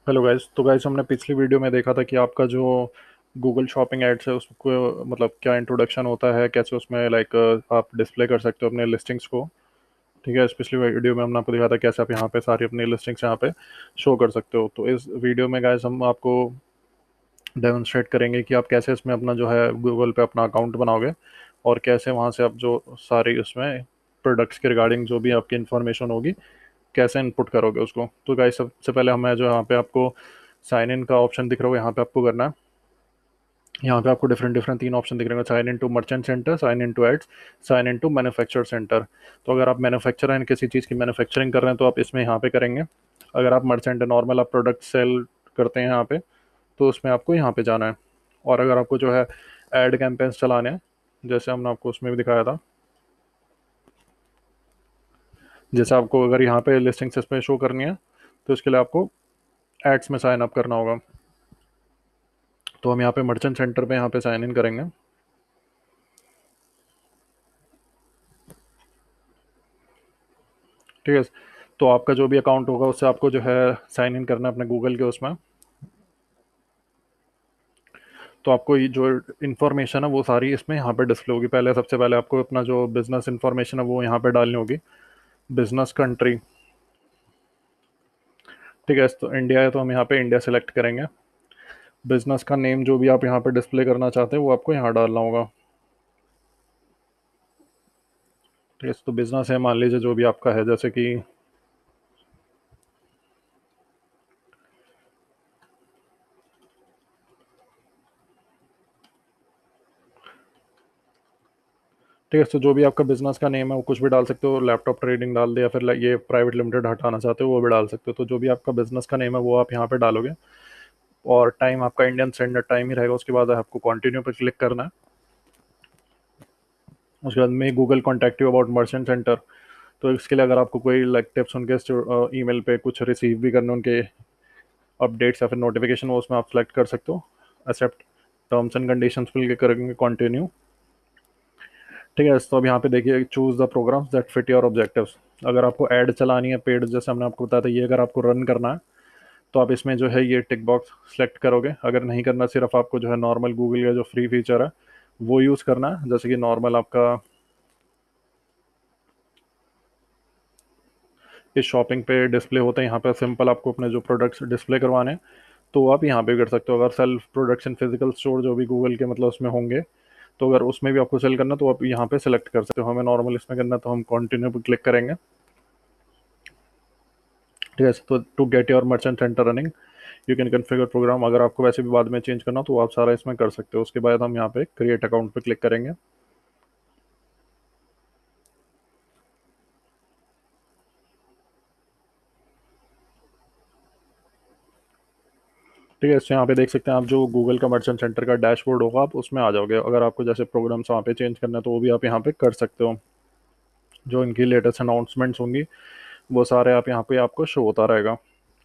Hello guys. तो guys, हमने पिछली वीडियो में देखा था कि आपका जो गूगल शॉपिंग एड्स है उसको मतलब क्या इंट्रोडक्शन होता है, कैसे उसमें लाइक आप डिस्प्ले कर सकते हो अपने लिस्टिंग्स को। ठीक है, इस पिछली वीडियो में हमने आपको दिखा था कैसे आप यहाँ पे सारी अपनी लिस्टिंग्स यहाँ पे शो कर सकते हो। तो इस वीडियो में गाइस हम आपको डेमोन्स्ट्रेट करेंगे कि आप कैसे इसमें अपना जो है गूगल पे अपना अकाउंट बनाओगे और कैसे वहाँ से आप जो सारी उसमें प्रोडक्ट्स के रिगार्डिंग जो भी आपकी इन्फॉर्मेशन होगी कैसे इनपुट करोगे उसको। तो गाइस, सबसे पहले हमें जो यहाँ पे आपको साइन इन का ऑप्शन दिख रहा होगा, यहाँ पे आपको करना है। यहाँ पे आपको डिफरेंट डिफरेंट तीन ऑप्शन दिख रहे हैं: sign in to merchant centre, sign in to ads, sign in to manufacture centre. तो अगर आप मैन्युफैक्चर हैं, किसी चीज़ की मैन्युफैक्चरिंग कर रहे हैं, तो आप इसमें यहाँ पे करेंगे। अगर आप मर्चेंट नॉर्मल आप प्रोडक्ट सेल करते हैं यहाँ पे, तो उसमें आपको यहाँ पे जाना है। और अगर आपको जो है एड कैंपेन्स चलाने हैं, जैसे हमने आपको उसमें भी दिखाया था, जैसे आपको अगर यहाँ पे लिस्टिंग्स इसमें शो करनी है, तो इसके लिए आपको एड्स में साइन अप करना होगा। तो हम यहाँ पे मर्चेंट सेंटर पे यहाँ पे साइन इन करेंगे। ठीक है। तो आपका जो भी अकाउंट होगा उससे आपको जो है साइन इन करना है अपने गूगल के उसमें। तो आपको ये जो इन्फॉर्मेशन है वो सारी इसमें यहाँ पे डिस्प्ले होगी। पहले सबसे पहले आपको अपना जो बिजनेस इन्फॉर्मेशन है वो यहाँ पे डालनी होगी। बिजनेस कंट्री, ठीक है, तो इंडिया है तो हम यहाँ पे इंडिया सेलेक्ट करेंगे। बिजनेस का नेम जो भी आप यहाँ पे डिस्प्ले करना चाहते हैं वो आपको यहाँ डालना होगा। ठीक है, तो बिजनेस है मान लीजिए जो भी आपका है, जैसे कि ठीक है। तो जो भी आपका बिजनेस का नेम है वो कुछ भी डाल सकते हो, लैपटॉप ट्रेडिंग डाल दे या फिर ये प्राइवेट लिमिटेड हटाना चाहते हो वो भी डाल सकते हो। तो जो भी आपका बिजनेस का नेम है वो आप यहाँ पे डालोगे। और टाइम आपका इंडियन स्टैंडर्ड टाइम ही रहेगा। उसके बाद आपको कंटिन्यू पे क्लिक करना है। उसके बाद में Google contact you about merchant centre. तो इसके लिए अगर आपको कोई लाइक टिप्स उनके ईमेल पे कुछ रिसीव भी करने, उनके अपडेट्स या फिर नोटिफिकेशन, वो उसमें आप सेलेक्ट कर सकते हो। Accept terms and conditions fill के करेंगे कंटिन्यू। ठीक है, तो अब यहाँ पे देखिए choose the programs that fit your objectives. अगर आपको ऐड चलानी है पेड, जैसे हमने आपको बताया था, ये अगर आपको रन करना है तो आप इसमें जो है ये टिक बॉक्स सेलेक्ट करोगे। अगर नहीं करना, सिर्फ आपको जो है नॉर्मल गूगल का जो फ्री फीचर है वो यूज़ करना है, जैसे कि नॉर्मल आपका इस शॉपिंग पे डिस्प्ले होता है, यहाँ पे सिंपल आपको अपने जो प्रोडक्ट्स डिस्प्ले करवाने हैं तो आप यहाँ पे कर सकते हो। अगर सेल्फ प्रोडक्शन फिजिकल स्टोर जो भी गूगल के मतलब उसमें होंगे, तो अगर उसमें भी आपको सेल करना तो आप यहाँ पे सेलेक्ट कर सकते हो। हमें नॉर्मल इसमें करना तो हम कंटिन्यू पे क्लिक करेंगे। ठीक है, तो to get your merchant centre running you can configure program. अगर आपको वैसे भी बाद में चेंज करना तो आप सारा इसमें कर सकते हो। उसके बाद हम यहाँ पे क्रिएट अकाउंट पे क्लिक करेंगे। ठीक है, इससे यहाँ पे देख सकते हैं आप जो गूगल का मर्चेंट सेंटर का डैशबोर्ड होगा आप उसमें आ जाओगे। अगर आपको जैसे प्रोग्राम्स वहाँ पे चेंज करना है तो वो भी आप यहाँ पे कर सकते हो। जो इनकी लेटेस्ट अनाउंसमेंट्स होंगी वो सारे आप यहाँ पे आपको शो होता रहेगा।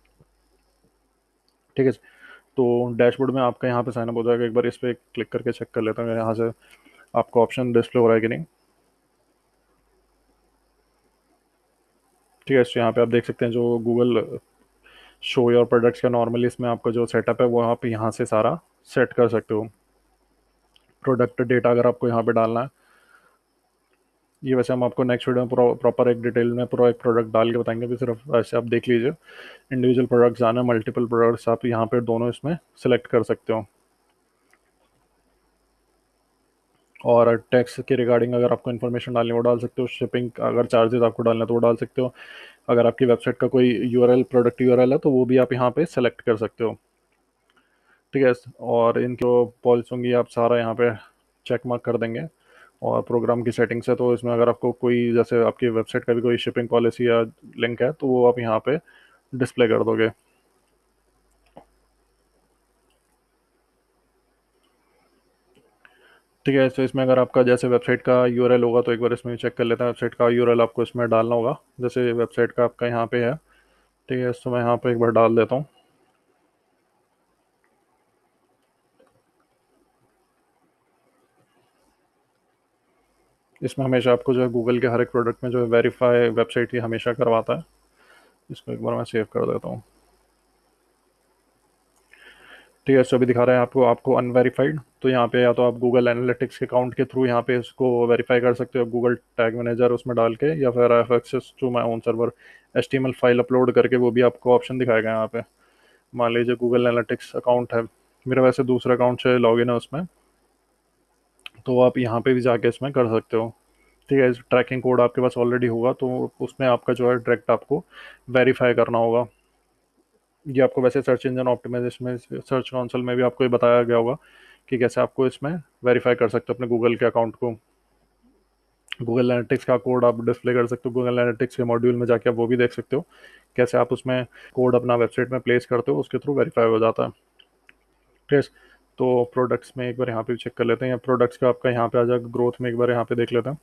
ठीक है, तो डैशबोर्ड में आपका यहाँ पे साइनअप हो जाएगा। एक बार इस पर क्लिक करके चेक कर लेता हूँ यहाँ से आपको ऑप्शन डिस्प्ले हो रहा है कि नहीं। ठीक है, तो यहाँ पे आप देख सकते हैं जो गूगल शो योर प्रोडक्ट्स का नॉर्मली इसमें आपका जो सेटअप है वो आप यहाँ से सारा सेट कर सकते हो। प्रोडक्ट डेटा अगर आपको यहाँ पे डालना है, ये वैसे हम आपको नेक्स्ट वीडियो में प्रॉपर एक डिटेल में पूरा एक प्रोडक्ट डाल के बताएंगे। अभी सिर्फ ऐसे आप देख लीजिए। इंडिविजुअल प्रोडक्ट्स आना, मल्टीपल प्रोडक्ट्स आप यहाँ पे दोनों इसमें सेलेक्ट कर सकते हो। और टैक्स के रिगार्डिंग अगर आपको इन्फॉर्मेशन डालनी है वो डाल सकते हो। शिपिंग अगर चार्जेस आपको डालना है तो वो डाल सकते हो। अगर आपकी वेबसाइट का कोई यूआरएल प्रोडक्ट यूआरएल है तो वो भी आप यहाँ पे सेलेक्ट कर सकते हो। ठीक है, और इनकी जो पॉलिसी होंगी आप सारा यहाँ पे चेक मार्क कर देंगे। और प्रोग्राम की सेटिंग्स है तो इसमें अगर आपको कोई जैसे आपकी वेबसाइट का भी कोई शिपिंग पॉलिसी या लिंक है तो वो आप यहाँ पे डिस्प्ले कर दोगे। ठीक है, तो इसमें अगर आपका जैसे वेबसाइट का यूआरएल होगा तो एक बार इसमें चेक कर लेते हैं। वेबसाइट का यूआरएल आपको इसमें डालना होगा, जैसे वेबसाइट का आपका यहाँ पे है। ठीक है, तो मैं यहाँ पे एक बार डाल देता हूँ। इसमें हमेशा आपको जो है गूगल के हर एक प्रोडक्ट में जो है वेरीफाई वेबसाइट ही हमेशा करवाता है। इसको एक बार मैं सेव कर देता हूँ। ठीक है, सो अभी दिखा रहा है आपको आपको अनवेरीफाइड। तो यहाँ पे या तो आप गूगल एनालिटिक्स के अकाउंट के थ्रू यहाँ पे इसको वेरीफाई कर सकते हो, गूगल टैग मैनेजर उसमें डाल के, या फिर I have access to my own server, HTML file upload करके, वो भी आपको ऑप्शन दिखाएगा यहाँ पे। मान लीजिए गूगल एनालिटिक्स अकाउंट है मेरा, वैसे दूसरे अकाउंट से लॉगिन है उसमें, तो आप यहाँ पे भी जाके इसमें कर सकते हो। ठीक है, ट्रैकिंग कोड आपके पास ऑलरेडी होगा तो उसमें आपका जो है डायरेक्ट आपको वेरीफाई करना होगा। ये आपको वैसे सर्च इंजन ऑप्टिमाइजेशन में, सर्च कंसोल में भी आपको ये बताया गया होगा कि कैसे आपको इसमें वेरीफाई कर सकते हो अपने गूगल के अकाउंट को। गूगल एनालिटिक्स का कोड आप डिस्प्ले कर सकते हो, गूगल एनालिटिक्स के मॉड्यूल में जाके आप वो भी देख सकते हो कैसे आप उसमें कोड अपना वेबसाइट में प्लेस करते हो, उसके थ्रू वेरीफाई हो जाता है। ठीक है, तो प्रोडक्ट्स में एक बार यहाँ पे चेक कर लेते हैं, या प्रोडक्ट्स का आपका यहाँ पे आ जाएगा, ग्रोथ में एक बार यहाँ पे देख लेते हैं।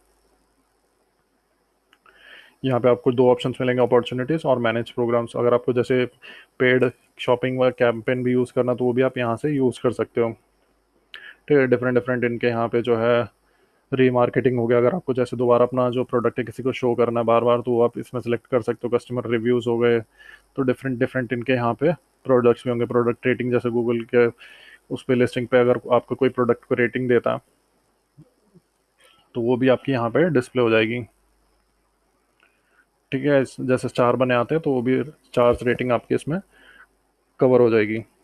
यहाँ पे आपको दो ऑप्शंस मिलेंगे, अपॉर्चुनिटीज़ और मैनेज प्रोग्राम्स। अगर आपको जैसे पेड शॉपिंग व कैंपेन भी यूज़ करना तो वो भी आप यहाँ से यूज़ कर सकते हो। ठीक है, डिफरेंट डिफरेंट इनके यहाँ पे जो है रीमार्केटिंग हो गया, अगर आपको जैसे दोबारा अपना जो प्रोडक्ट है किसी को शो करना है बार बार, तो वो आप इसमें सेलेक्ट कर सकते हो। कस्टमर रिव्यूज़ हो गए, तो डिफरेंट डिफरेंट इनके यहाँ पे प्रोडक्ट्स भी होंगे। प्रोडक्ट रेटिंग, जैसे गूगल के उस पे लिस्टिंग पे अगर आपको कोई प्रोडक्ट को रेटिंग देता है तो वो भी आपकी यहाँ पे डिस्प्ले हो जाएगी। ठीक है, जैसे स्टार बने आते हैं तो वो भी स्टार्स रेटिंग आपकी इसमें कवर हो जाएगी।